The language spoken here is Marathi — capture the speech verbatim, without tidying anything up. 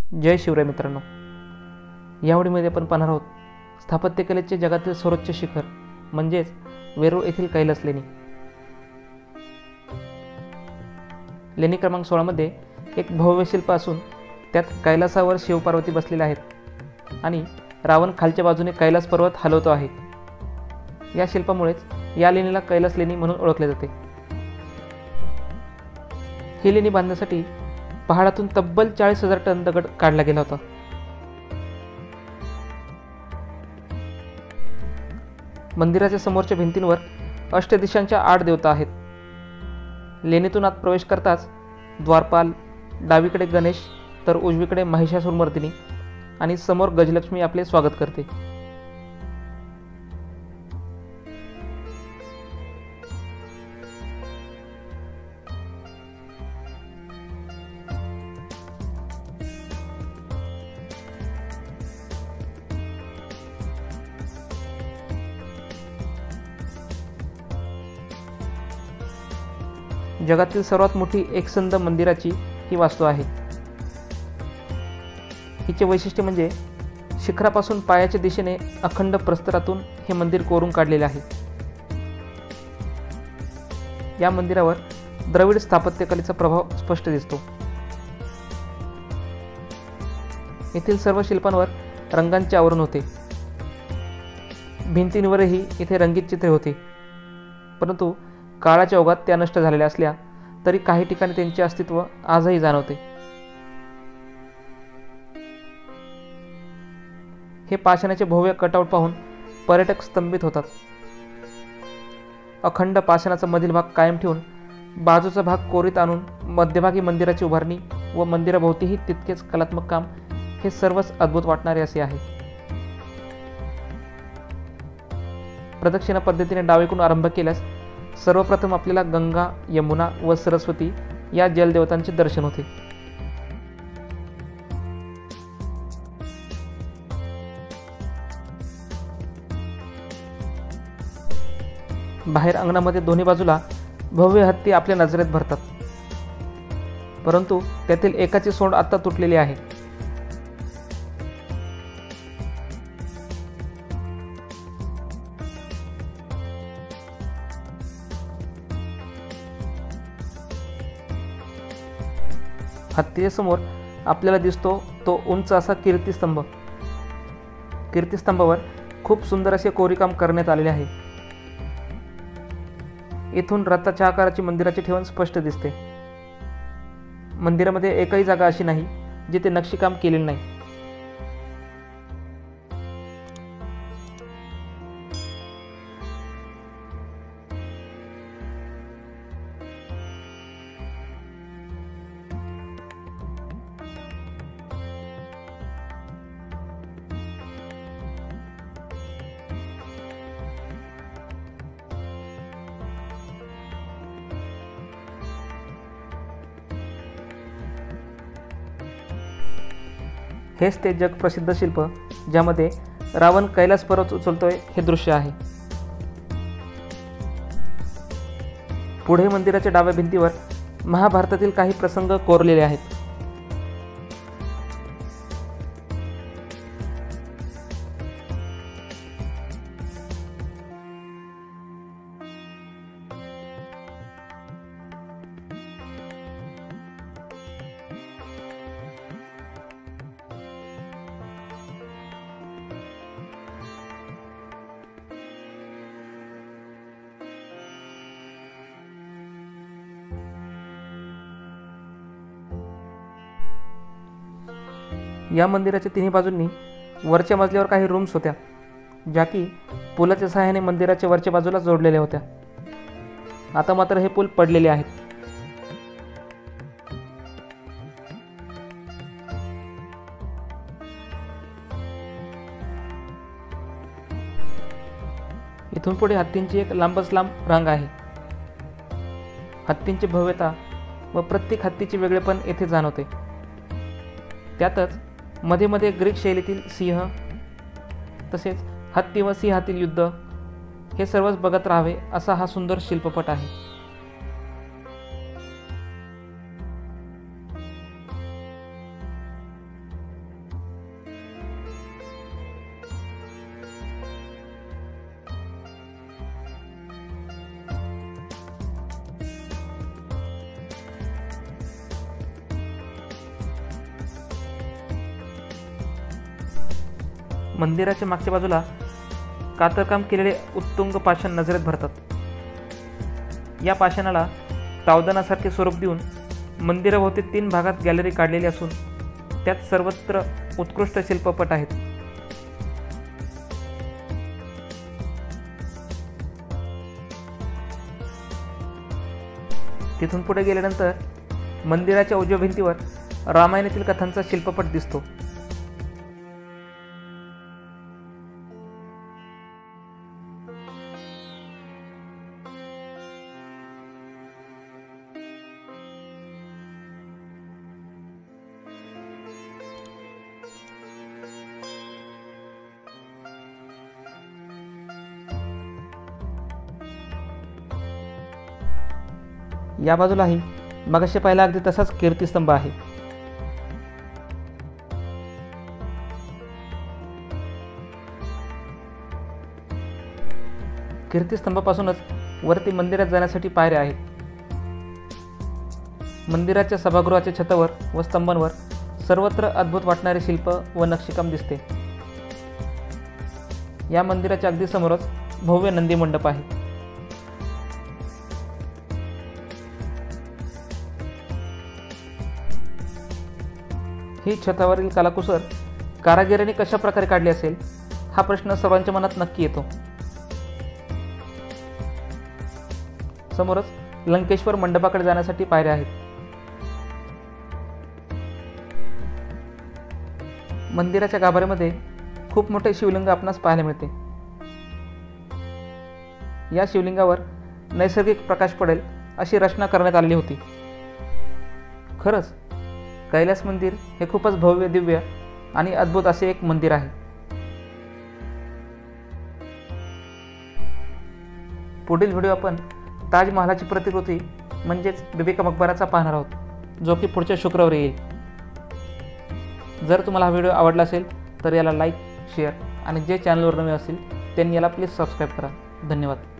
जय शिवराय मित्रांनो, या व्हिडिओमध्ये आपण पाहणार आहोत स्थापत्यकलेचे जगातील सर्वोच्च शिखर म्हणजेच वेरूळ येथील कैलास लेणी। लेणी क्रमांक सोळा मध्ये एक भव्य शिल्प असून त्यात कैलासावर शिवपार्वती बसलेले आहेत आणि रावण खालच्या बाजूने कैलास पर्वत हलवतो आहे। या शिल्पामुळेच या लेणीला कैलास लेणी म्हणून ओळखले जाते। ही लेणी बांधण्यासाठी पहाडातून तब्बल चाळीस हजार टन दगड काढला गेला होता। मंदिराच्या समोरच्या भिंतींवर अष्टदिशांच्या आठ देवता आहेत। लेणीतून आत प्रवेश करताच द्वारपाल, डावीकडे गणेश तर उजवीकडे महिषासुरमर्दिनी आणि समोर गजलक्ष्मी आपले स्वागत करते। जगातील सर्वात मोठी एकसंध मंदिराची ही वास्तू आहे। हिचे वैशिष्ट्य म्हणजे शिखरापासून पायाच्या दिशेने अखंड प्रस्तरातून हे मंदिर कोरून काढलेले आहे। या मंदिरावर द्रविड स्थापत्यकलेचा प्रभाव स्पष्ट दिसतो। येथील सर्व शिल्पांवर रंगांचे आवरण होते। भिंतींवरही इथे रंगीत चित्रे होती, परंतु काळाच्या ओघात त्या नष्ट झालेल्या असल्या तरी काही ठिकाणी त्यांचे अस्तित्व आजही जाणवते। हे पाषाणाचे भव्य कटआउट पाहून पर्यटक स्तंभित होतात। अखंड पाषाणाचा मधील भाग कायम ठेवून बाजूचा भाग कोरीत आणून मध्यभागी मंदिराची उभारणी व मंदिराभोवतीही तितकेच कलात्मक काम, हे सर्वच अद्भुत वाटणारे असे आहे। प्रदक्षिणा पद्धतीने डावीकडून आरंभ केल्यास सर्वप्रथम आपल्याला गंगा, यमुना व सरस्वती या जलदेवतांचे दर्शन होते। बाहेर अंगणामध्ये दोन्ही बाजूला भव्य हत्ती आपल्या नजरेत भरतात, परंतु त्यातील एकाची सोंड आता तुटलेली आहे। हत्तीच्या समोर आपल्याला दिसतो तो उंच असा कीर्तिस्तंभ। कीर्तिस्तंभावर खूप सुंदर असे कोरीकाम करण्यात आलेले आहे। इथून रथाच्या आकाराची मंदिराचे ठेवण स्पष्ट दिसते। मंदिरामध्ये एकही जागा अशी नाही जिथे नक्षीकाम केलेले नाही। हेच ते जगप्रसिद्ध शिल्प ज्यामध्ये रावण कैलास पर्वत उचलतोय हे दृश्य आहे। पुढे मंदिराच्या डाव्या भिंतीवर महाभारतातील काही प्रसंग कोरलेले आहेत। या मंदिराच्या तिन्ही बाजूंनी वरच्या मजल्यावर काही रूम्स होत्या, ज्या की पुलाच्या सहाय्याने मंदिराच्या वरच्या बाजूला जोडलेल्या होत्या। आता मात्र हे पूल पडलेले आहेत। इथून पुढे हत्तींची एक लांबच लांब रांग आहे। हत्तींची भव्यता व प्रत्येक हत्तीचे वेगळेपण येथे जाणवते। त्यातच मध्ये मध्ये ग्रीक शैलीतील सिंह, तसेच हत्ती व सिंहातील युद्ध, हे सर्वच बघत राहावे असा हा सुंदर शिल्पपट आहे। मंदिराच्या मागच्या बाजूला कातरकाम केलेले उत्तुंग पाषाण नजरेत भरतात. या पाषाणाला तावदानासारखे स्वरूप देऊन मंदिराभोवती तीन भागात गॅलरी काढलेली असून त्यात सर्वत्र उत्कृष्ट शिल्पपट आहेत. तिथून पुढे गेल्यानंतर मंदिराच्या उजव्या भिंतीवर रामायणातील कथांचा शिल्पपट दिसतो. या बाजूलाही मगाशी पाहिला अगदी तसाच कीर्तिस्तंभ आहे. कीर्तिस्तंभापासूनच वरती मंदिरात जाण्यासाठी पायऱ्या आहेत. मंदिराच्या सभागृहाच्या छतावर व स्तंभांवर सर्वत्र अद्भुत वाटणारे शिल्प व नक्षीकाम दिसते. या मंदिराच्या अगदी समोरच भव्य नंदी मंडप आहे. ही छतावरील कलाकुसर कारागिरांनी कशा प्रकारे काढली असेल हा प्रश्न सर्वांच्या मनात नक्की येतो. समोरच लंकेश्वर मंडपाकडे जाण्यासाठी पायऱ्या आहेत. मंदिराच्या गाभाऱ्यामध्ये खूप मोठे शिवलिंग आपणास पाहायला मिळते. या शिवलिंगावर नैसर्गिक प्रकाश पडेल अशी रचना करण्यात आलेली होती. खरंच कैलास मंदिर हे खूपच भव्य, दिव्य आणि अद्भुत असे एक मंदिर आहे. पुढील व्हिडिओ आपण ताजमहालाची प्रतिकृती म्हणजेच बीबी का मकबराचा पाहणार आहोत, जो की पुढच्या शुक्रवारी येईल. जर तुम्हाला हा व्हिडिओ आवडला असेल तर याला लाईक, शेअर आणि जे चॅनलवर नवे असतील त्यांनी याला प्लीज सबस्क्राईब करा. धन्यवाद.